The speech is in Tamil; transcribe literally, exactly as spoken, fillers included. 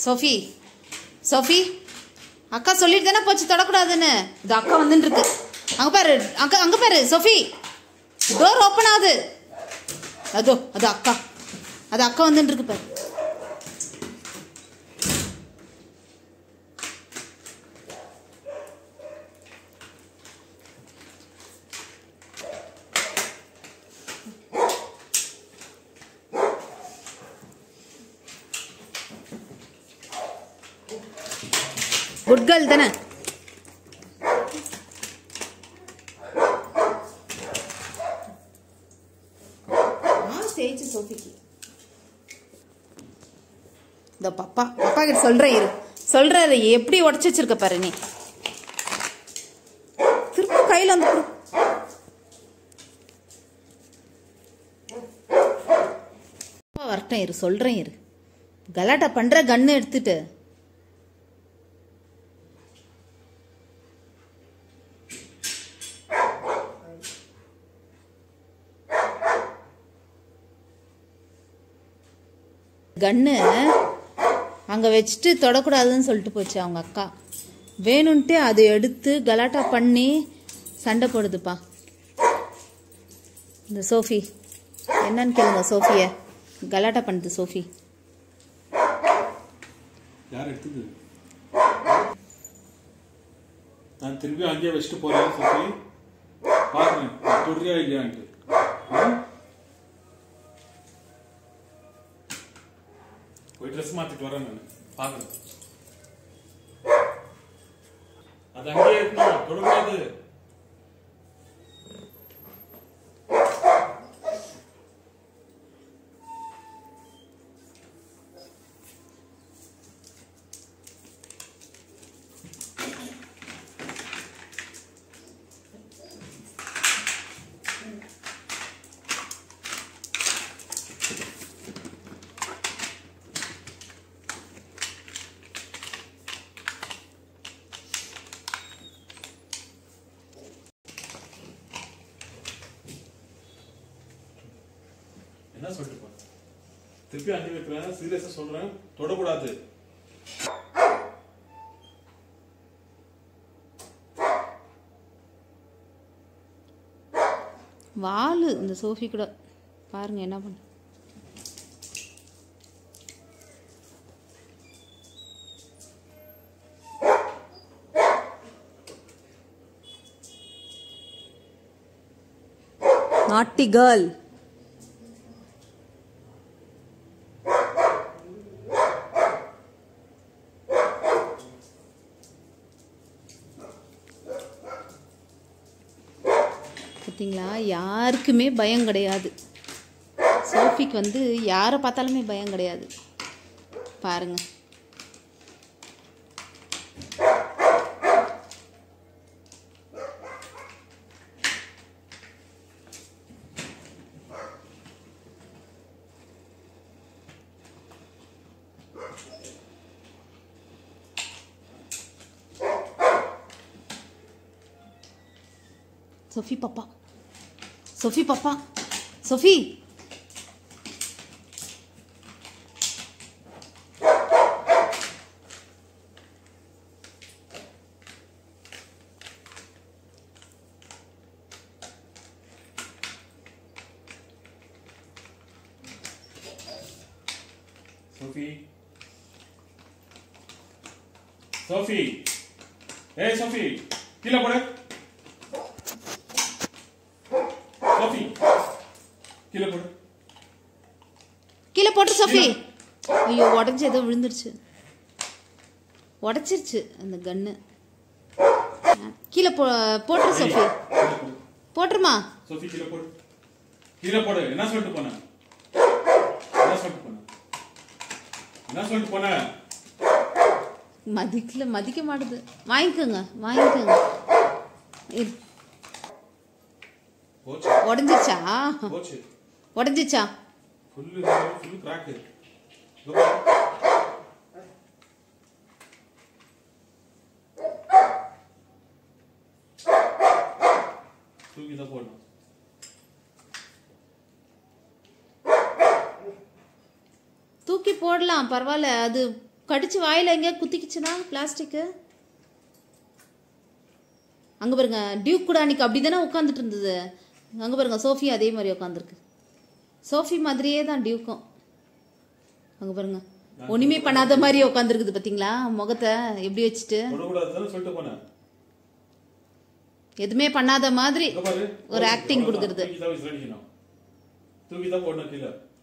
Sophie, Sophie, அக்கா சொல்லிட்டு தானே போச்சு தொடக்கூடாதுன்னு. இது அக்கா வந்துட்டு இருக்கு. அங்க பாரு, அங்க அங்க பாரு சோஃபி. டோர் ஓபன் ஆகுது. அதோ அது அக்கா. அது அக்கா வந்துட்டு இருக்கு பாரு. குட் கேர்ள் தானே? சோஃபிக்கு இந்த பாப்பா பாப்பா கிட்ட சொல்றேன் இரு சொல்றாரு எப்படி உடச்சு வச்சிருக்க பாரு நீ. திரும்ப கையில வந்து வரட்டும் இரு சொல்றேன் இரு. கலாட்டா பண்ற கன்னு எடுத்துட்டு கன்னு அங்கே வச்சுட்டு தொடக்கூடாதுன்னு சொல்லிட்டு போச்சு அவங்க அக்கா. வேணும்ன்ட்டு அதை எடுத்து கலாட்டா பண்ணி சண்டை போடுதுப்பா இந்த சோஃபி. என்னன்னு கேளுங்க சோஃபிய. கலாட்டா பண்ணுது சோஃபி. யார் எடுத்தது? நான் திருப்பி அங்கேயே வச்சுட்டு போறேன் சோஃபி. பாருங்க தொடுறியா இல்லையான்ட்டு. போய் ட்ரெஸ் மாத்திட்டு வரேன் நான் பாக்குறேன். அது அங்கேயே இருக்கணும், தொடக்கூடாது. என்ன சொல்லிட்டு போறேன்? திருப்பி அங்கே வைக்கிறேன், சீரியஸா சொல்றேன், தொடக்கூடாது. வாலு இந்த சோஃபி கூட பாருங்க என்ன பண்ண. நாட்டி கேர்ள். பார்த்தீங்களா, யாருக்குமே பயம் கிடையாது. சோஃபிக்கு வந்து யாரை பார்த்தாலுமே பயம் கிடையாது பாருங்க. Sophie papa. Sophie papa. Sophie. Sophie. Sophie. Hey Sophie. கீழே போடு. Sophie. கீழே போடு. கீழே போட்டு சோஃபி. ஐயோ உடஞ்சி ஏதோ விழுந்துருச்சு. உடச்சிருச்சு அந்த கன்னு. கீழே போ போட்டு சோஃபி. போட்டுருமா? சோஃபி கீழே போடு. கீழே போடு. என்ன சொல்லிட்டு போன? என்ன சொல்லிட்டு போன? என்ன சொல்லிட்டு போன? மதிக்கல மதிக்க மாட்டுது. வாங்கிக்கோங்க வாங்கிக்கோங்க. உடஞ்சிச்சா? உடஞ்சிச்சா? Full full crack. தூக்கி தான் போடணும். தூக்கி போடலாம் பரவாயில்ல. அது கடிச்சு வாயில எங்க குத்திக்கிச்சுனா பிளாஸ்டிக். அங்க பாருங்க டியூக் கூட அன்னைக்கு அப்படிதானே உட்காந்துட்டு இருந்தது. அங்க பாருங்க சோஃபி அதே மாதிரி உட்காந்துருக்கு. சோஃபி மாதிரியே தான் டியூக்கும். அங்க பாருங்க ஒண்ணுமே பண்ணாத மாதிரி உட்காந்துருக்குது பாத்தீங்களா முகத்தை எப்படி வச்சுட்டு. எதுவுமே பண்ணாத மாதிரி ஒரு ஆக்டிங் கொடுக்கறது.